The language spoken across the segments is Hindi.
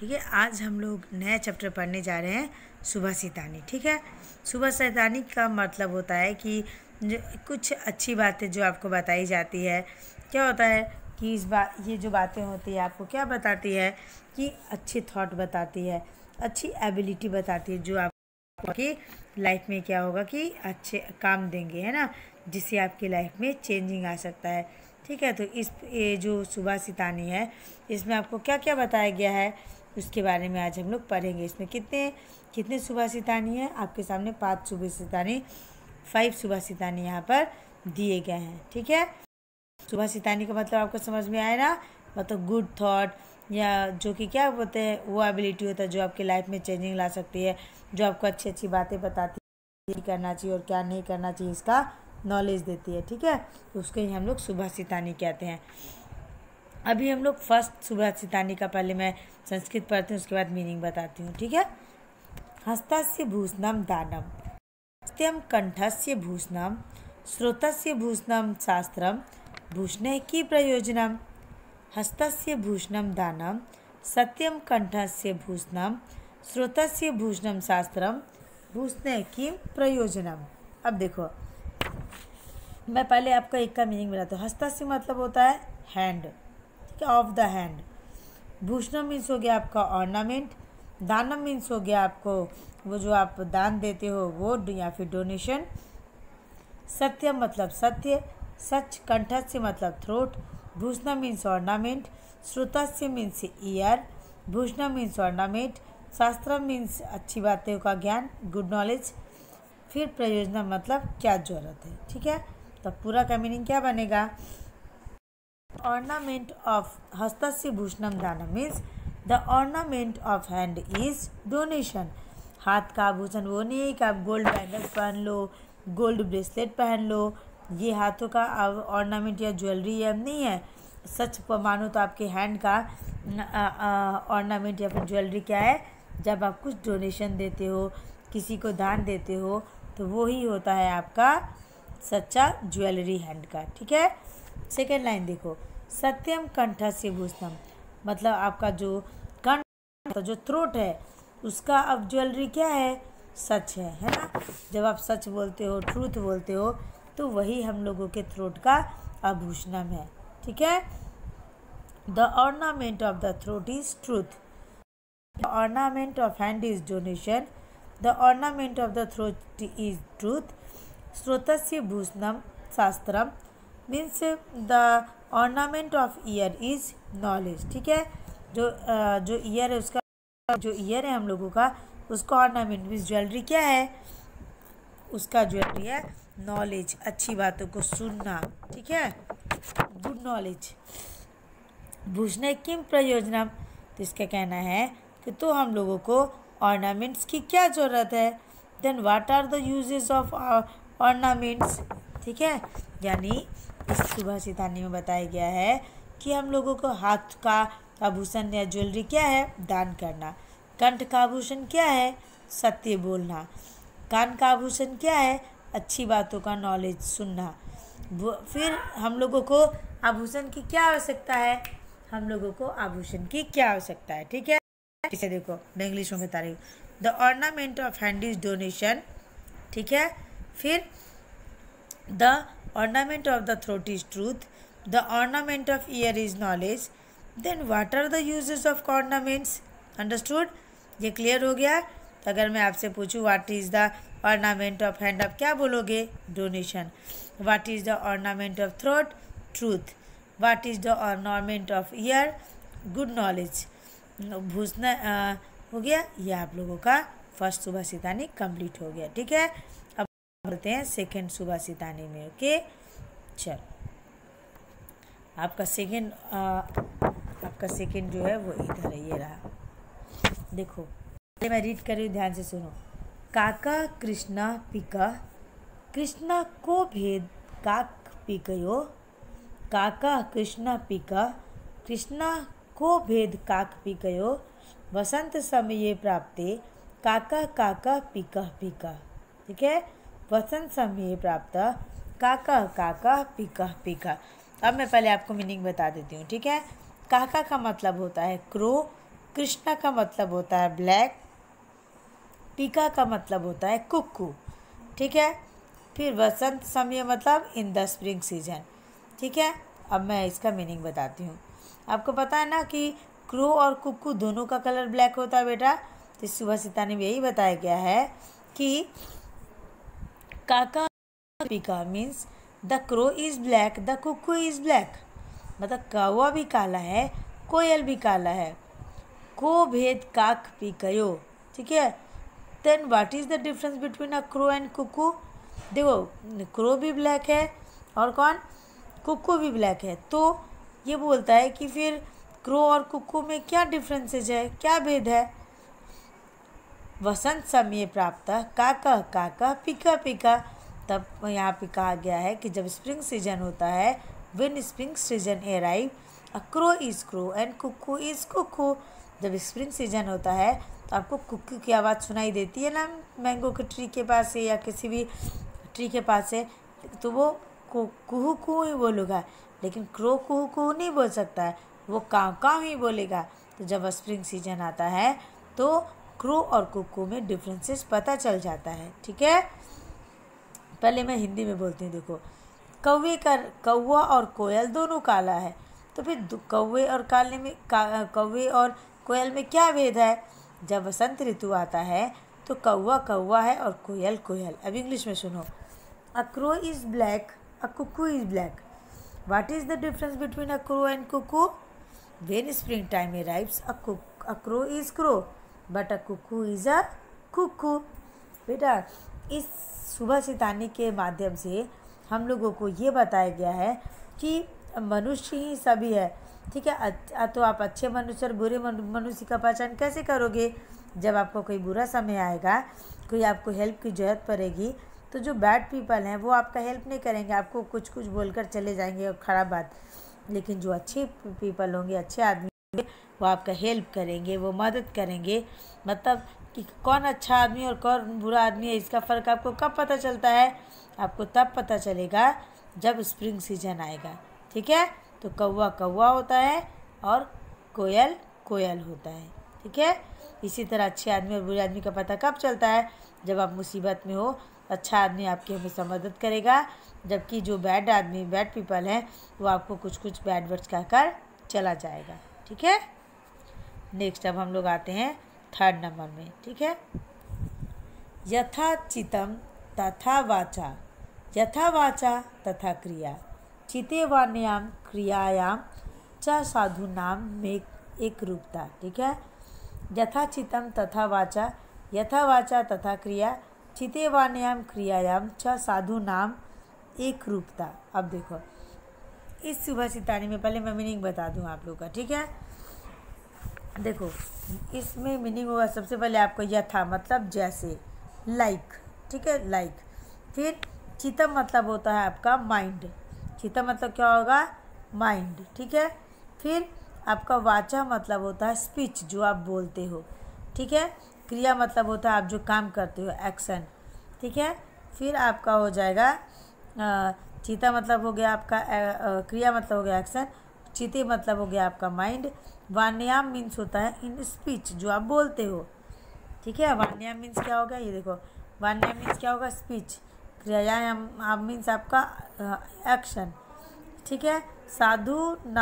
ठीक है। आज हम लोग नया चैप्टर पढ़ने जा रहे हैं सुभाषितानी। ठीक है। सुभाषितानी का मतलब होता है कि जो कुछ अच्छी बातें जो आपको बताई जाती है, क्या होता है कि ये जो बातें होती है आपको क्या बताती है कि अच्छे थॉट बताती है, अच्छी एबिलिटी बताती है जो आपकी लाइफ में क्या होगा कि अच्छे काम देंगे, है ना, जिससे आपकी लाइफ में चेंजिंग आ सकता है। ठीक है। तो ये जो सुभाषितानी है इसमें आपको क्या क्या बताया गया है उसके बारे में आज हम लोग पढ़ेंगे। इसमें कितने सुभाषितानी है आपके सामने 5 सुभाषितानी, 5 सुभाषितानी यहाँ पर दिए गए हैं। ठीक है। सुभाषितानी का मतलब आपको समझ में आया ना, मतलब गुड थॉट या जो कि क्या बोलते हैं वो एबिलिटी होता है जो आपकी लाइफ में चेंजिंग ला सकती है, जो आपको अच्छी अच्छी बातें बताती है, क्या करना चाहिए और क्या नहीं करना चाहिए इसका नॉलेज देती है। ठीक है। तो उसको ही हम लोग सुभाषितानी कहते हैं। अभी हम लोग फर्स्ट सुभाषितानी का पहले मैं संस्कृत पढ़ती हूँ, उसके बाद मीनिंग बताती हूँ। ठीक है। हस्तस्य भूषणम दानम, सत्यम कंठस्य भूषणम, श्रोतस्य भूषणम शास्त्रम, भूषणे की प्रयोजनम। हस्तस्य भूषणम दानम, सत्यम कंठस्य भूषणम, श्रोतस्य भूषणम शास्त्रम, भूषणे की प्रयोजनम। अब देखो मैं पहले आपका एक का मीनिंग बताता हूँ। हस्तस्य मतलब होता है हैंड, ठीक है, ऑफ द हैंड। भूषणम मीन्स हो गया आपका ऑर्नामेंट। दानम मीन्स हो गया आपको वो जो आप दान देते हो वो या फिर डोनेशन। सत्यम मतलब सत्य, सच। कंठस्य मतलब थ्रोट। भूषणम मीन्स ऑर्नामेंट। श्रुतस्य मीन्स ईयर। भूषणम मीन्स ऑर्नामेंट। शास्त्रम मीन्स अच्छी बातों का ज्ञान, गुड नॉलेज। फिर प्रयोजना मतलब क्या जरूरत है। ठीक है। तो पूरा का मीनिंग क्या बनेगा? ऑर्नामेंट ऑफ हस्तस्य भूषणम दानम means the ornament of hand is donation. हाथ का आभूषण वो नहीं है कि आप गोल्ड बैंगल्स पहन लो, गोल्ड ब्रेसलेट पहन लो, ये हाथों का ऑर्नामेंट या ज्वेलरी है नहीं है। सच मानो तो आपके हैंड का ऑर्नामेंट या फिर ज्वेलरी क्या है? जब आप कुछ डोनेशन देते हो, किसी को दान देते हो, तो वो ही होता है आपका सच्चा ज्वेलरी हैंड का। ठीक है। सेकेंड लाइन देखो, सत्यम कंठस्य भूषणम मतलब आपका जो कंठ, जो थ्रोट है उसका अब ज्वेलरी क्या है? सच है ना। जब आप सच बोलते हो, ट्रूथ बोलते हो, तो वही हम लोगों के थ्रोट का आभूषणम है। ठीक है। The ornament of the throat is truth, the ornament of hand is donation, the ornament of the throat is truth. श्रोतस्य भूषणम शास्त्रम means the ornament of ear is knowledge. ठीक है। जो ईयर है उसका, जो ईयर है हम लोगों का, उसका ऑर्नामेंट मीन्स ज्वेलरी क्या है? उसका ज्वेलरी है नॉलेज, अच्छी बातों को सुनना। ठीक है, गुड नॉलेज। भूषणे किम प्रयोजनम तो इसका कहना है कि तो हम लोगों को ऑर्नामेंट्स की क्या ज़रूरत है? Then what are the uses of ornaments. ठीक है। यानी इस सुभाषितानी में बताया गया है कि हम लोगों को हाथ का आभूषण या ज्वेलरी क्या है? दान करना। कंठ का आभूषण क्या है? सत्य बोलना। कान का आभूषण क्या है? अच्छी बातों का नॉलेज सुनना। फिर हम लोगों को आभूषण की क्या आवश्यकता है? हम लोगों को आभूषण की क्या आवश्यकता है? ठीक है। इसे देखो मैं इंग्लिश में बता रही हूँ। The ornament of hand is donation. ठीक है। फिर the ornament of the throat is truth, the ornament of ear is knowledge, then what are the uses of ornaments? Understood? ये क्लियर हो गया? तो अगर मैं आपसे पूछूँ what is the ornament of hand, आप क्या बोलोगे? Donation. What is the ornament of throat? Truth. What is the ornament of ear? Good knowledge. भूषण हो गया। ये आप लोगों का फर्स्ट सुभाषितानी कंप्लीट हो गया। ठीक है। बोलते हैं सेकेंड सुभाषितानी में। ओके, चल आपका सेकेंड जो है वो इधर है, ये रहा। देखो मैं रीड कर रही हूँ, ध्यान से सुनो। काका कृष्णा पिका, कृष्णा को भेद काक पिकयो। काका कृष्णा पिका, कृष्णा को भेद काक पिकयो। वसंत समय प्राप्ते काका काका पिका पिका। ठीक है। वसंत समय प्राप्त काका काका पिका पिका। अब मैं पहले आपको मीनिंग बता देती हूँ। ठीक है। काका का मतलब होता है क्रो, कृष्णा का मतलब होता है ब्लैक, पीका का मतलब होता है कुक्कू, ठीक है। फिर वसंत समय मतलब इन द स्प्रिंग सीजन, ठीक है। अब मैं इसका मीनिंग बताती हूँ। आपको पता है ना कि क्रो और कुक्कू दोनों का कलर ब्लैक होता है बेटा। तो सुभाषितानी में यही बताया गया है कि काका पीका means the crow is black, the cuckoo is black, मतलब कौवा भी काला है, कोयल भी काला है। को भेद काक पीकयो, ठीक है। Then what is the difference between a crow and cuckoo? देखो, क्रो भी ब्लैक है और कौन, कुक्कू भी ब्लैक है। तो ये बोलता है कि फिर क्रो और कुक्कू में क्या डिफरेंसेज है, क्या भेद है? वसंत समय प्राप्त काका काका पीका पीका। तब यहाँ पे कहा गया है कि जब स्प्रिंग सीजन होता है, when spring season arrive a crow is crow and cuckoo is cuckoo. जब स्प्रिंग सीजन होता है तो आपको कुक्कू की आवाज़ सुनाई देती है ना, मैंगो के ट्री के पास से या किसी भी ट्री के पास से, तो वो कुहू कुहू ही बोलेगा, लेकिन क्रो कुहू कुहू नहीं बोल सकता है, वो काव काव ही बोलेगा। तो जब स्प्रिंग सीजन आता है तो क्रो और कुक्कू में डिफरेंसेस पता चल जाता है, ठीक है। पहले मैं हिंदी में बोलती हूँ। देखो, कौवा और कोयल दोनों काला है, तो फिर कौवे और काले में कौवे और कोयल में क्या भेद है? जब वसंत ऋतु आता है तो कौवा कौवा है और कोयल कोयल। अब इंग्लिश में सुनो। A crow is black, a cuckoo is black. What is the difference between a crow and cuckoo? When spring time arrives a crow is crow but a cuckoo is a cuckoo. बेटा, इस सुभाषितानी के माध्यम से हम लोगों को ये बताया गया है कि मनुष्य ही सभी है, ठीक है। तो आप अच्छे मनुष्य और बुरे मनुष्य का पहचान कैसे करोगे? जब आपको कोई बुरा समय आएगा, कोई आपको हेल्प की ज़रूरत पड़ेगी, तो जो बैड पीपल हैं वो आपका हेल्प नहीं करेंगे, आपको कुछ कुछ बोलकर चले जाएंगे और ख़राब बात। लेकिन जो अच्छे पीपल होंगे, अच्छे आदमी होंगे, वो आपका हेल्प करेंगे, वो मदद करेंगे। मतलब कि कौन अच्छा आदमी और कौन बुरा आदमी है, इसका फ़र्क आपको कब पता चलता है? आपको तब पता चलेगा जब स्प्रिंग सीजन आएगा, ठीक है। तो कौवा कौवा होता है और कोयल कोयल होता है, ठीक है। इसी तरह अच्छे आदमी और बुरे आदमी का पता कब चलता है? जब आप मुसीबत में हो, अच्छा आदमी आपकी हमेशा मदद करेगा, जबकि जो बैड आदमी, बैड पीपल हैं, वो आपको कुछ कुछ बैड वर्ड्स कहकर चला जाएगा, ठीक है। नेक्स्ट अब हम लोग आते हैं 3rd नंबर में, ठीक है। यथा चितम तथा वाचा, यथा वाचा तथा क्रिया, चिते वाण्याम क्रियायाम च साधुनाम में एक रूपता, ठीक है। यथा चितम तथा वाचा, यथा वाचा तथा क्रिया, चिते वाण्याम क्रियायाम च साधुनाम एक रूपता। अब देखो, इस सुभाषितानी में पहले मैं मीनिंग बता दूं आप लोग का, ठीक है। देखो, इसमें मीनिंग होगा सबसे पहले आपको यथा मतलब जैसे, लाइक, ठीक है, लाइक। फिर चितम मतलब होता है आपका माइंड, चितम मतलब क्या होगा? माइंड, ठीक है। फिर आपका वाचा मतलब होता है स्पीच, जो आप बोलते हो, ठीक है। क्रिया मतलब होता है आप जो काम करते हो, एक्शन, ठीक है। फिर आपका हो जाएगा चिता मतलब हो गया आपका क्रिया मतलब हो गया एक्शन, चिते मतलब हो गया आपका माइंड। वाण्याम मीन्स होता है इन स्पीच, जो आप बोलते हो, ठीक है। वाण्याम मीन्स क्या होगा? ये देखो, वाण्याम मीन्स क्या होगा? स्पीच। क्रियायाम मीन्स आपका एक्शन, ठीक है। साधु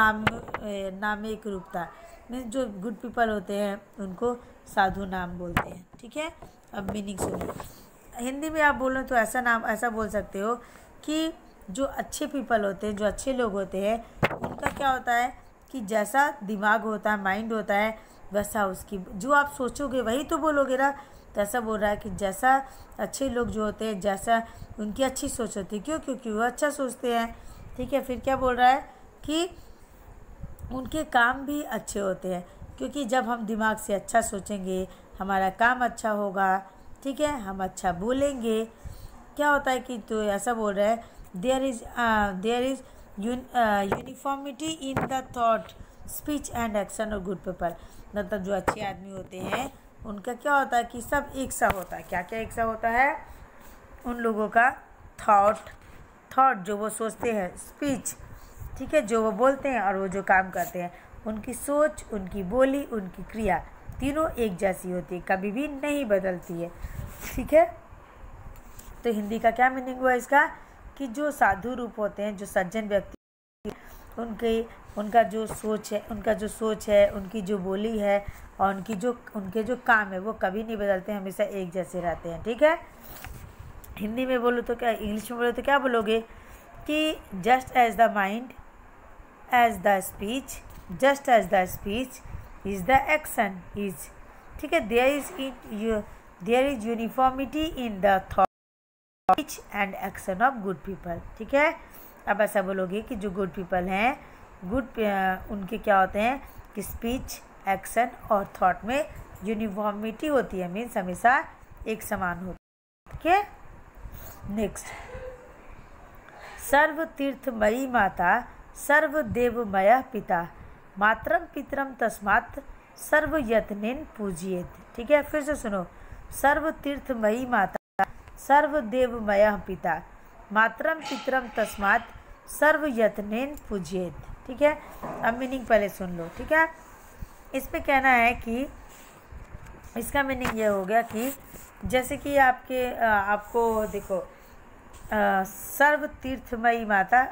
नाम एक रूपता मीन्स जो गुड पीपल होते हैं उनको साधु नाम बोलते हैं, ठीक है। अब मीनिंग सुनो। हिंदी में आप बोलो तो ऐसा बोल सकते हो कि जो अच्छे पीपल होते हैं, जो अच्छे लोग होते हैं, उनका क्या होता है कि जैसा दिमाग होता है, माइंड होता है, वैसा उसकी जो आप सोचोगे वही तो बोलोगे ना। तो ऐसा बोल रहा है कि जैसा अच्छे लोग जो होते हैं, जैसा उनकी अच्छी सोच होती है, क्यों? क्योंकि वो अच्छा सोचते हैं, ठीक है। फिर क्या बोल रहा है कि उनके काम भी अच्छे होते हैं, क्योंकि जब हम दिमाग से अच्छा सोचेंगे हमारा काम अच्छा होगा, ठीक है, हम अच्छा बोलेंगे। क्या होता है कि तो ऐसा बोल रहा है there is uniformity in the thought, speech and action और गुड पीपल। मतलब जो अच्छे आदमी होते हैं उनका क्या होता है कि सब एक सा होता है। क्या क्या एक सा होता है? उन लोगों का थॉट जो वो सोचते हैं, स्पीच, ठीक है, जो वो बोलते हैं, और वो जो काम करते हैं, उनकी सोच, उनकी बोली, उनकी क्रिया तीनों एक जैसी होती है, कभी भी नहीं बदलती है। ठीक है, तो हिंदी का क्या मीनिंग हुआ इसका कि जो साधु रूप होते हैं, जो सज्जन व्यक्ति, उनका जो सोच है, उनकी जो बोली है और उनके जो काम है वो कभी नहीं बदलते, हमेशा एक जैसे रहते हैं। ठीक है, हिंदी में बोलो तो क्या, इंग्लिश में बोलो तो क्या बोलोगे कि just as the mind as the speech, just as the speech is the action is. ठीक है, there is uniformity in the thought, speech and action of good people. ठीक है, अब ऐसा बोलोगे कि जो गुड पीपल हैं, उनके क्या होते हैं कि स्पीच, एक्शन और थॉट में यूनिफॉर्मिटी होती है, मीन्स हमेशा एक समान होती है। ठीक है, नेक्स्ट, सर्व तीर्थमयी माता, सर्व देवमय पिता, मातरम पितरम तस्मात् सर्व यत्नेन पूजियेत। ठीक है, फिर से सुनो, सर्व तीर्थमयी माता, सर्व देवमय पिता, मातरम पितरम तस्मात् सर्व यत्नेन पूजियेत। ठीक है, अब मीनिंग पहले सुन लो। ठीक है, इस पे कहना है कि इसका मीनिंग ये हो गया कि जैसे कि आपको देखो, सर्व तीर्थमयी माता,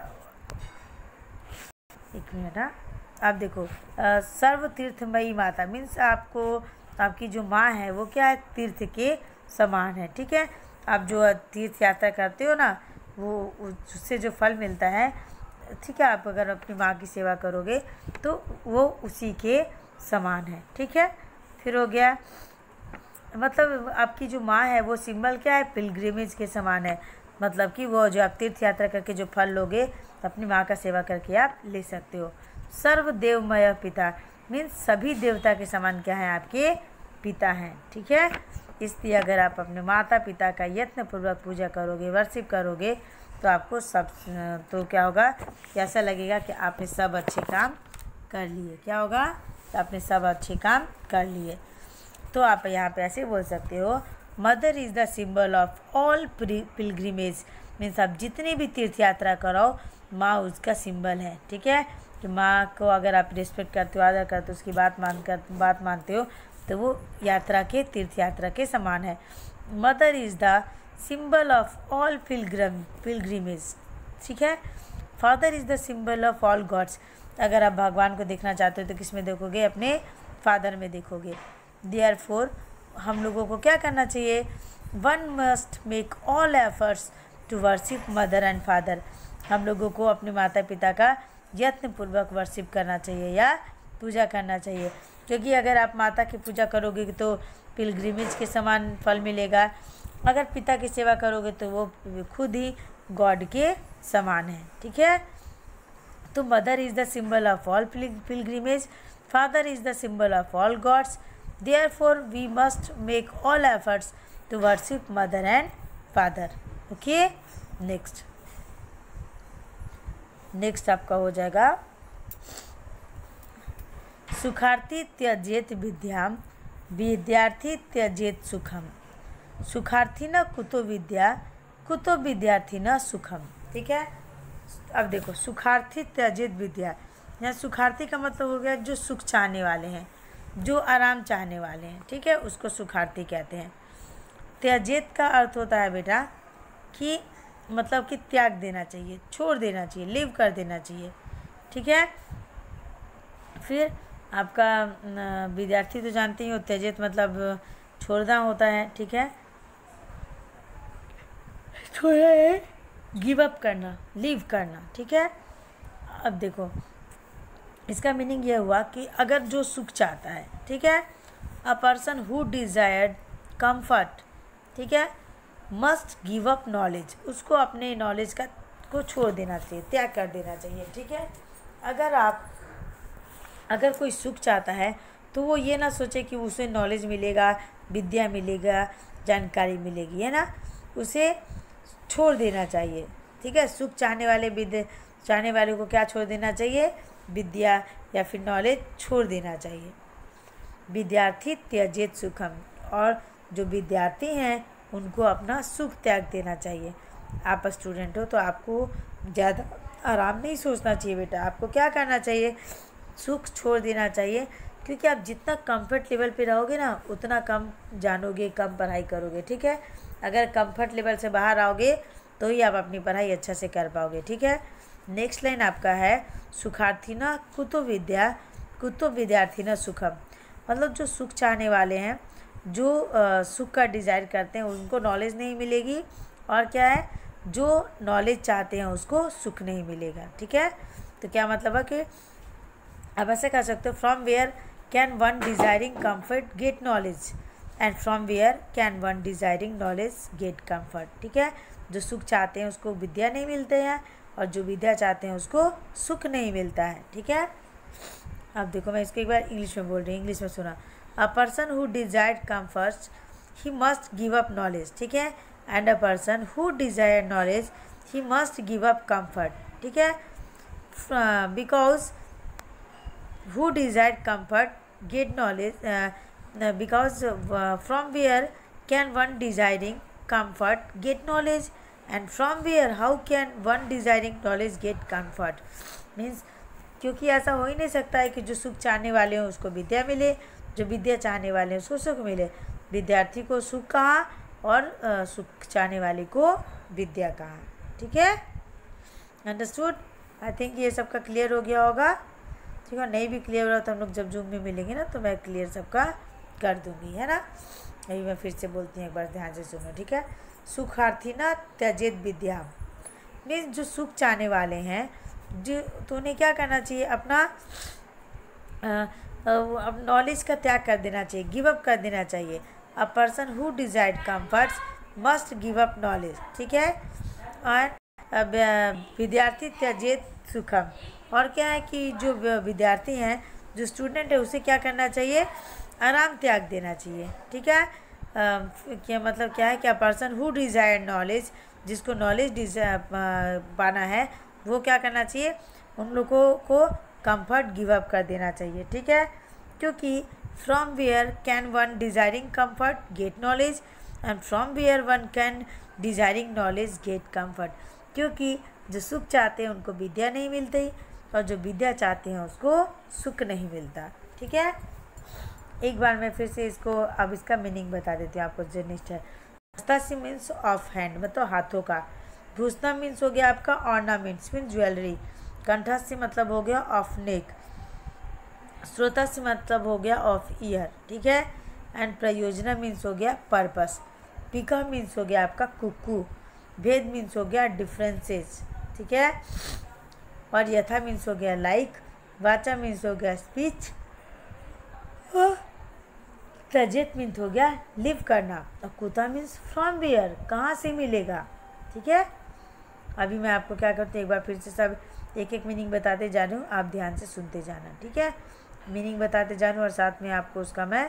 एक मिनट, आप देखो, सर्व तीर्थमयी माता मीन्स आपकी जो माँ है वो क्या है, तीर्थ के समान है। ठीक है, आप जो तीर्थ यात्रा करते हो ना, वो उससे जो फल मिलता है, ठीक है, आप अगर अपनी माँ की सेवा करोगे तो वो उसी के समान है। ठीक है, फिर हो गया, मतलब आपकी जो माँ है वो सिंबल क्या है, पिलग्रिमेज के समान है, मतलब कि वो जो आप तीर्थ यात्रा करके जो फल लोगे अपनी माँ का सेवा करके आप ले सकते हो। सर्व देवमय पिता मीन्स सभी देवता के समान क्या है, आपके पिता हैं। ठीक है, इसलिए अगर आप अपने माता पिता का यत्नपूर्वक पूजा करोगे, वर्शिप करोगे, तो आपको तो क्या होगा, ऐसा लगेगा कि आपने सब अच्छे काम कर लिए। क्या होगा, तो आपने सब अच्छे काम कर लिए। तो आप यहाँ पे ऐसे बोल सकते हो, mother is the symbol of all pilgrimage, means आप जितनी भी तीर्थ यात्रा कराओ, माँ उसका सिंबल है। ठीक है, कि माँ को अगर आप रिस्पेक्ट करते हो, आदर करते हो, उसकी बात मानते हो, तो वो तीर्थ यात्रा के समान है। Mother is the symbol of all pilgrimage. ठीक है, father is the symbol of all gods. अगर आप भगवान को देखना चाहते हो तो किस में देखोगे, अपने फादर में देखोगे। देयरफॉर हम लोगों को क्या करना चाहिए, one must make all efforts to worship mother and father. हम लोगों को अपने माता पिता का यत्नपूर्वक वर्शिप करना चाहिए या पूजा करना चाहिए, क्योंकि अगर आप माता की पूजा करोगे तो पिलग्रिमेज के समान फल मिलेगा, अगर पिता की सेवा करोगे तो वो खुद ही गॉड के समान है। ठीक है, तो mother is the symbol of all pilgrimage, father is the symbol of all gods, therefore we must make all efforts to worship mother and father. Okay, next आपका हो जाएगा, सुखार्थी त्यजेत विद्याम, विद्यार्थी त्यजेत सुखम, सुखार्थी न कुतो विद्या, कुतो विद्यार्थी न सुखम। ठीक है, अब देखो, सुखार्थी त्यजेत विद्या, यहाँ सुखार्थी का मतलब हो गया जो सुख चाहने वाले हैं, जो आराम चाहने वाले हैं। ठीक है, उसको सुखार्थी कहते हैं। त्यजेत का अर्थ होता है बेटा कि मतलब कि त्याग देना चाहिए, छोड़ देना चाहिए, लीव कर देना चाहिए। ठीक है, फिर आपका विद्यार्थी तो जानते ही हो, त्यजेत मतलब छोड़ना होता है। ठीक है, छोड़ा है, गिव अप करना, लीव करना। ठीक है, अब देखो इसका मीनिंग ये हुआ कि अगर जो सुख चाहता है, ठीक है, a person who desired comfort, ठीक है, मस्ट गिव अप नॉलेज, उसको अपने नॉलेज को छोड़ देना चाहिए, त्याग कर देना चाहिए। ठीक है, अगर कोई सुख चाहता है तो वो ये ना सोचे कि उसे नॉलेज मिलेगा, विद्या मिलेगा, जानकारी मिलेगी, है ना, उसे छोड़ देना चाहिए। ठीक है, सुख चाहने वाले को क्या छोड़ देना चाहिए, विद्या या फिर नॉलेज छोड़ देना चाहिए। विद्यार्थी त्यजेत सुखम, और जो विद्यार्थी हैं उनको अपना सुख त्याग देना चाहिए। आप स्टूडेंट हो तो आपको ज़्यादा आराम नहीं सोचना चाहिए बेटा, आपको क्या करना चाहिए, सुख छोड़ देना चाहिए, क्योंकि आप जितना कंफर्ट लेवल पे रहोगे ना उतना कम जानोगे, कम पढ़ाई करोगे, ठीक है। अगर कंफर्ट लेवल से बाहर आओगे तो ही आप अपनी पढ़ाई अच्छा से कर पाओगे, ठीक है। नेक्स्ट लाइन आपका है सुखार्थिना कुतो विद्या कुतो विद्यार्थिना सुखम। मतलब जो सुख चाहने वाले हैं, जो सुख का डिज़ायर करते हैं, उनको नॉलेज नहीं मिलेगी, और क्या है, जो नॉलेज चाहते हैं उसको सुख नहीं मिलेगा, ठीक है। तो क्या मतलब है कि आप ऐसे कह सकते हो, from where can one desiring comfort get knowledge, and from where can one desiring knowledge get comfort, ठीक है। जो सुख चाहते हैं उसको विद्या नहीं मिलते हैं, और जो विद्या चाहते हैं उसको सुख नहीं मिलता है, ठीक है। अब देखो मैं इसको एक बार इंग्लिश में बोल रही हूँ, इंग्लिश में सुना। A person who desired comforts he must give up knowledge, ठीक है। And a person who desire knowledge he must give up comfort, ठीक है। Because who desired comfort get knowledge, because from where can one desiring comfort get knowledge, and from where how can one desiring knowledge get comfort, means क्योंकि ऐसा हो ही नहीं सकता है कि जो सुख चाहने वाले हैं उसको विद्या मिले, जो विद्या चाहने वाले हैं उसको सुख मिले। विद्यार्थी को सुख कहाँ और सुख चाहने वाले को विद्या कहाँ, ठीक है। अंडरस्टूड? आई थिंक ये सबका क्लियर हो गया होगा, ठीक है। नहीं भी क्लियर हो रहा तो हम लोग जब जूम में मिलेंगे ना तो मैं क्लियर सबका कर दूंगी, है ना। अभी मैं फिर से बोलती हूँ, एक बार ध्यान से सुनो, ठीक है। सुखार्थी ना त्यजेत विद्या, मीन्स जो सुख चाहने वाले हैं, जो तो उन्हें क्या करना चाहिए, अपना अब नॉलेज का त्याग कर देना चाहिए, गिव अप कर देना चाहिए। A person who desired comforts must give up knowledge, ठीक है। और विद्यार्थी त्यजेत सुखम, और क्या है कि जो विद्यार्थी हैं, जो स्टूडेंट है, उसे क्या करना चाहिए, आराम त्याग देना चाहिए, ठीक है। क्या मतलब क्या है, क्या पर्सन हु डिज़ायर नॉलेज, जिसको नॉलेज पाना है, वो क्या करना चाहिए, उन लोगों को कंफर्ट गिव अप कर देना चाहिए, ठीक है। क्योंकि from where can one desiring comfort get knowledge, and from where one can desiring knowledge get comfort, क्योंकि जो सुख चाहते हैं उनको विद्या नहीं मिलती, और जो विद्या चाहते हैं उसको सुख नहीं मिलता, ठीक है। एक बार मैं फिर से इसको अब इसका मीनिंग बता देती हूँ आपको। जो नेक्स्ट है, हस्तासी मीन्स ऑफ हैंड, मतलब हाथों का। भूषणम मीन्स हो गया आपका ऑर्नामेंट्स, मीन्स ज्वेलरी। कंठस्य मतलब हो गया ऑफ नेक। श्रोतस्य मतलब हो गया ऑफ ईयर, ठीक है। एंड प्रयोजना मीन्स हो गया पर्पस। पिका मीन्स हो गया आपका कुकू। भेद मीन्स हो गया डिफरेंसेस, ठीक है। और यथा मीन्स हो गया लाइक। वाचा मीन्स हो गया स्पीच। त्यजेत मीन्स हो गया लिव करना। और कुता मीन्स फ्रॉम वेयर, कहाँ से मिलेगा, ठीक है। अभी मैं आपको क्या करती हूँ, एक बार फिर से सब एक एक मीनिंग बताते जा रही हूँ, आप ध्यान से सुनते जाना, ठीक है। मीनिंग बताते जाना और साथ में आपको उसका मैं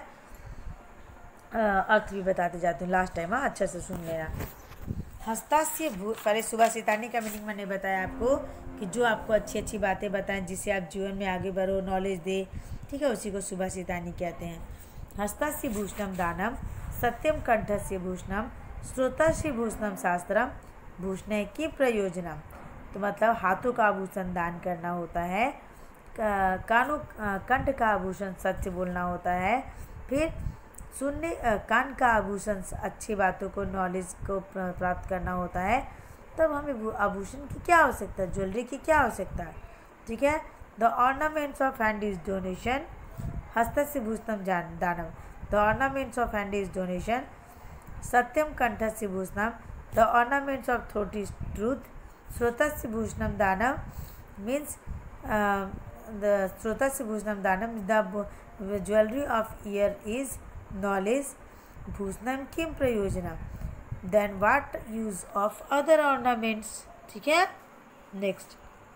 अर्थ भी बताते जाती हूँ लास्ट टाइम, हाँ अच्छा से सुन लेना। हस्तास्य पहले सुभाषितानी का मीनिंग मैंने बताया आपको, कि जो आपको अच्छी अच्छी बातें बताएं जिससे आप जीवन में आगे बढ़ो, नॉलेज दे, ठीक है, उसी को सुभाषितानी कहते हैं। हस्तास्य भूषणम दानम, सत्यम कंठस्य भूषणम, श्रोतस्य भूषणम शास्त्रम, भूषण की प्रयोजनम। तो मतलब हाथों का आभूषण दान करना होता है, कानों कंठ का आभूषण सत्य बोलना होता है, फिर सुनने कान का आभूषण अच्छी बातों को, नॉलेज को प्राप्त करना होता है। तब हमें आभूषण की क्या आवश्यकता है, ज्वेलरी की क्या आवश्यकता है, ठीक है। The ornaments of hand is donation, हस्तस्य भूषणम दानम। The ornaments of hand is donation, सत्यम कंठस्य भूषणम। The ornaments of throat is truth. श्रोतस्य भूषणम दानम मीन्स द श्रोतस्य भूषणम दानम, the jewellery of ear is knowledge. भूषणम किम प्रयोजनम, then what use of other ornaments, ठीक है। नेक्स्ट,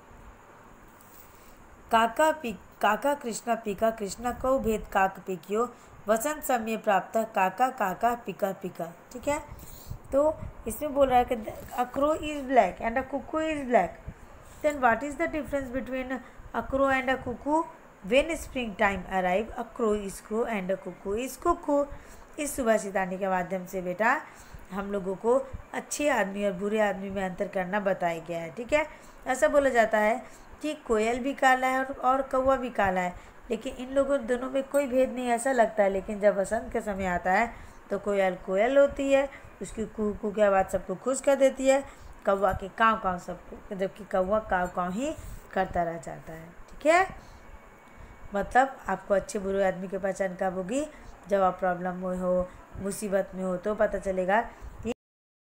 काका कृष्णा पिका कृष्णा को भेद काक पिकियो, वसंत समय प्राप्त काका काका पिका पिका, ठीक है। तो इसमें बोल रहा है कि a crow is black and a cuckoo is black, then what is the difference between a crow and a cuckoo. When spring time arrive, a crow is crow and a cuckoo is cuckoo। इस सुभाषितानी के माध्यम से बेटा हम लोगों को अच्छे आदमी और बुरे आदमी में अंतर करना बताया गया है, ठीक है। ऐसा बोला जाता है कि कोयल भी काला है और कौवा भी काला है, लेकिन इन लोगों दोनों में कोई भेद नहीं ऐसा लगता है। लेकिन जब बसंत का समय आता है तो कोयल कोयल होती है, उसकी कू कू की आवाज़ सबको खुश कर देती है, कौवा के काँव काँव सबको, जबकि कौवा काँव काँव ही करता रह जाता है। ठीक है, मतलब आपको अच्छे बुरे आदमी की पहचान कब होगी? जब आप प्रॉब्लम में हो, मुसीबत में हो, तो पता चलेगा